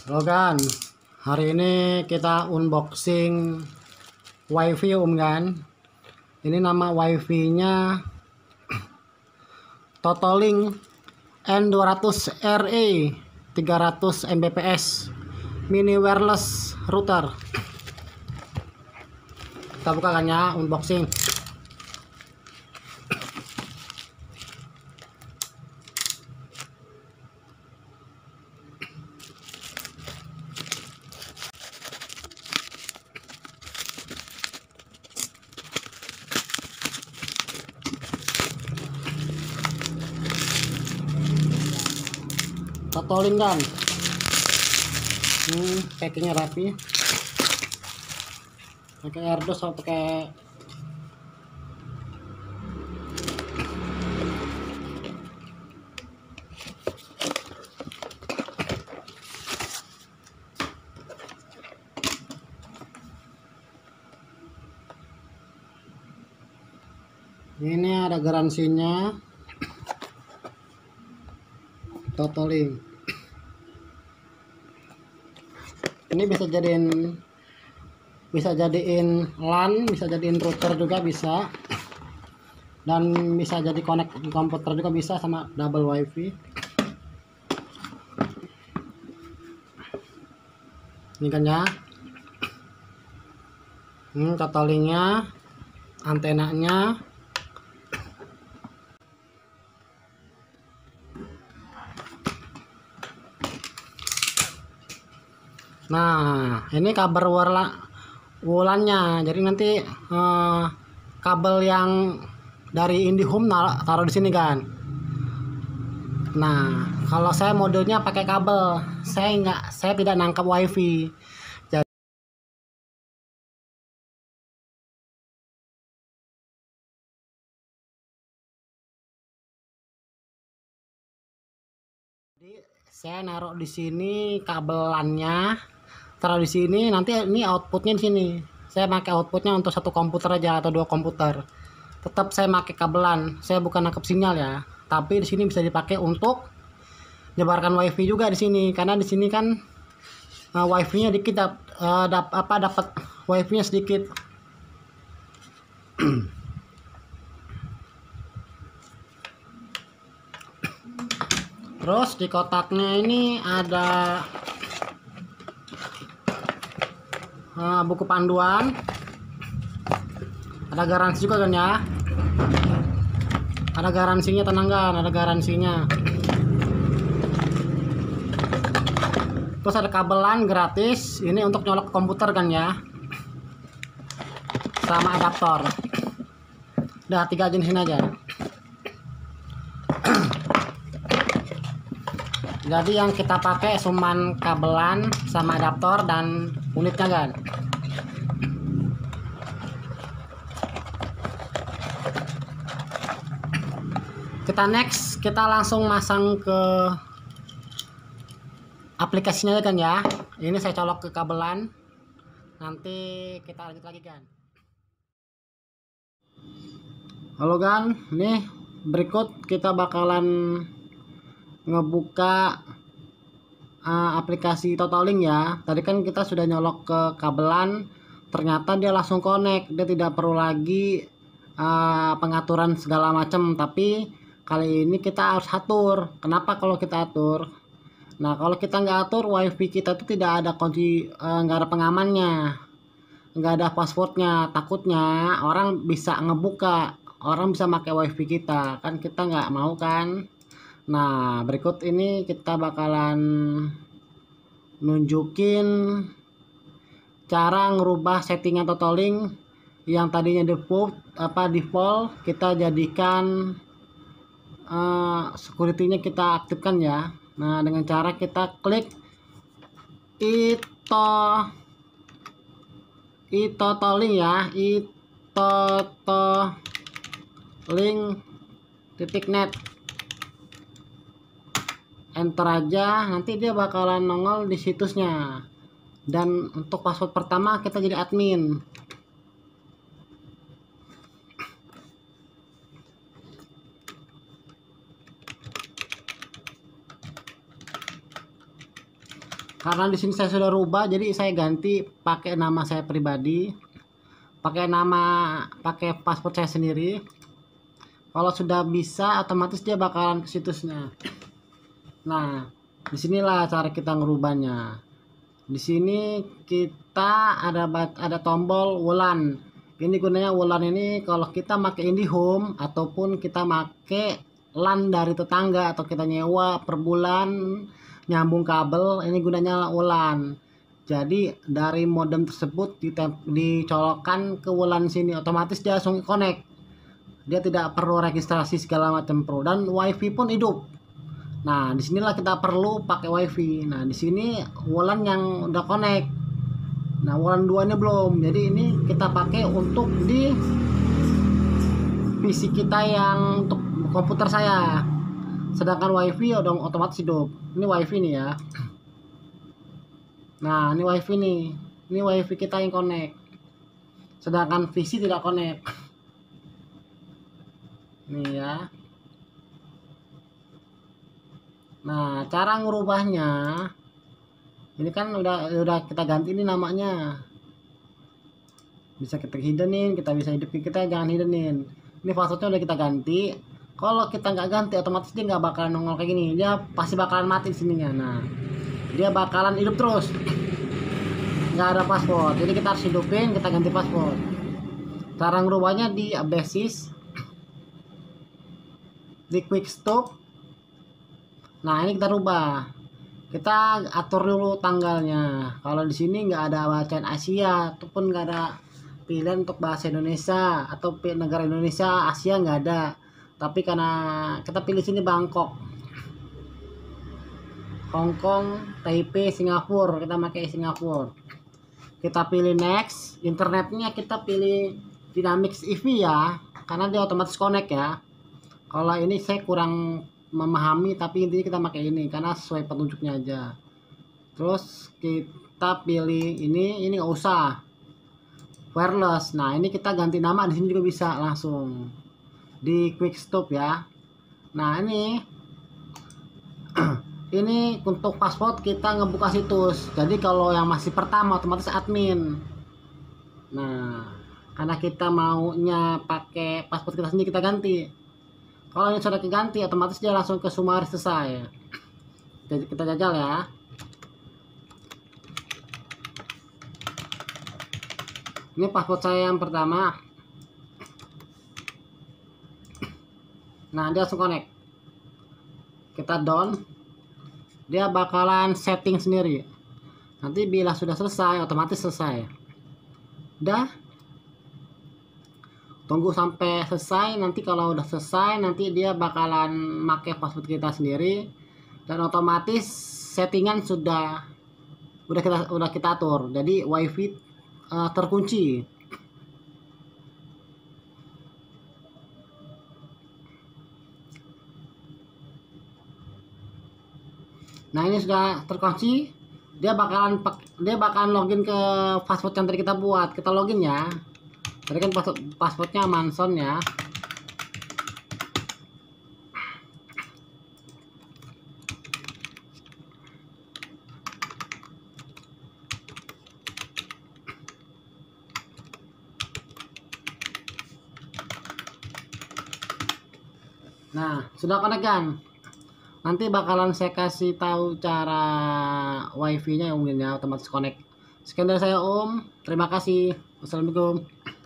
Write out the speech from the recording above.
Logan, hari ini kita unboxing WiFi kan. Ini nama WiFi-nya Totolink N200RE 300 Mbps mini wireless router. Kita buka kan ya, unboxing. Totolink kan. Packingnya rapi. Pakai airdos atau pakai ini ada garansinya. Totolink ini bisa jadiin LAN, bisa jadiin router juga bisa, dan bisa jadi connect di komputer juga bisa, sama double WiFi. Ini kan ya, Totolinknya, antenanya. Nah, ini kabel wulannya. Jadi nanti kabel yang dari IndiHome taruh di sini kan. Nah, kalau saya modenya pakai kabel, saya tidak nangkap WiFi. Jadi saya naruh di sini kabelannya, taruh di sini. Nanti ini outputnya di sini. Saya pakai outputnya untuk satu komputer aja atau dua komputer. Tetap saya pakai kabelan. Saya bukan nangkep sinyal ya. Tapi di sini bisa dipakai untuk nyebarkan WiFi juga di sini. Karena di sini kan WiFi-nya dikit, dapat WiFi-nya sedikit. Terus di kotaknya ini ada buku panduan, ada garansi juga kan ya, ada garansinya, tenang kan, ada garansinya. Terus ada kabelan gratis, ini untuk nyolok komputer kan ya, sama adaptor. Udah 3 jenis ini aja. Jadi yang kita pakai cuman kabelan sama adaptor dan unitnya kan. Kita langsung masang ke aplikasinya kan ya. Ini saya colok ke kabelan. Nanti kita lanjut lagi kan. Halo kan, nih berikut kita bakalan ngebuka aplikasi Totolink ya. Tadi kan kita sudah nyolok ke kabelan, ternyata dia langsung connect. Dia tidak perlu lagi pengaturan segala macam, tapi kali ini kita harus atur. Kenapa kalau kita atur? Nah, kalau kita nggak atur, WiFi kita tuh tidak ada kunci, nggak ada pengamannya, nggak ada passwordnya. Takutnya orang bisa ngebuka, orang bisa pakai WiFi kita, kan kita nggak mau kan. Nah, berikut ini kita bakalan nunjukin cara ngerubah settingan Totolink yang tadinya default kita jadikan security-nya kita aktifkan ya. Nah, dengan cara kita klik Totolink ya, Totolink.net, enter aja, nanti dia bakalan nongol di situsnya. Dan untuk password pertama kita jadi admin. Karena di sini saya sudah rubah, jadi saya ganti pakai nama saya pribadi, pakai paspor saya sendiri. Kalau sudah bisa, otomatis dia bakalan ke situsnya. Nah, disinilah cara kita ngerubahnya. Di sini kita ada tombol wulan. Ini gunanya wulan ini kalau kita pakai IndiHome ataupun kita pakai LAN dari tetangga atau kita nyewa per bulan nyambung kabel, ini gunanya wulan. Jadi dari modem tersebut dicolokkan ke wulan sini, otomatis dia langsung connect. Dia tidak perlu registrasi segala macam pro, dan wifi pun hidup. Nah, disinilah kita perlu pakai wifi. Nah, di sini wulan yang udah connect. Nah, wulan 2 ini belum. Jadi ini kita pakai untuk di PC kita yang untuk komputer saya. Sedangkan wifi udah otomatis hidup. Ini wifi nih ya. Nah, ini wifi nih. Ini wifi kita yang connect. Sedangkan PC tidak connect. Nih ya. Nah, cara ngerubahnya ini kan udah kita ganti ini namanya. Bisa kita hiddenin, kita bisa hidupin, kita jangan hiddenin. Ini passwordnya udah kita ganti. Kalau kita nggak ganti, otomatis dia nggak bakalan nongol kayak gini. Dia pasti bakalan mati di sininya. Nah, dia bakalan hidup terus. Nggak ada password. Jadi kita harus hidupin, kita ganti password. Cara ngerubahnya di basis, di quick stop. Nah, ini kita rubah. Kita atur dulu tanggalnya. Kalau di sini nggak ada bacaan Asia ataupun nggak ada pilihan untuk bahasa Indonesia atau negara Indonesia, Asia nggak ada. Tapi karena kita pilih sini Bangkok, Hong Kong, Taipei, Singapura, kita pakai Singapura. Kita pilih next. Internetnya kita pilih Dynamics EV ya, karena dia otomatis connect ya. Kalau ini saya kurang memahami, tapi intinya kita pakai ini karena sesuai petunjuknya aja. Terus kita pilih ini nggak usah wireless. Nah, ini kita ganti nama di sini juga bisa langsung di quick stop ya. Nah, ini ini untuk password kita ngebuka situs. Jadi kalau yang masih pertama otomatis admin. Nah, karena kita maunya pakai password kita sendiri, kita ganti. Kalau ini sudah diganti, otomatis dia langsung ke summary selesai. Jadi kita jajal ya. Ini password saya yang pertama. Nah, dia langsung connect. Kita down. Dia bakalan setting sendiri. Nanti bila sudah selesai, otomatis selesai. Udah. Tunggu sampai selesai. Nanti kalau udah selesai, nanti dia bakalan make password kita sendiri, dan otomatis settingan udah kita atur. Jadi wifi terkunci. Nah, ini sudah terkunci. Dia bakalan login ke password yang tadi kita buat. Kita login ya. Tadi kan passwordnya Manson ya. Nah, sudah connect kan? Nanti bakalan saya kasih tahu cara wifi-nya yang mungkin ya otomatis connect. Sekian dari saya Om. Terima kasih. Wassalamualaikum.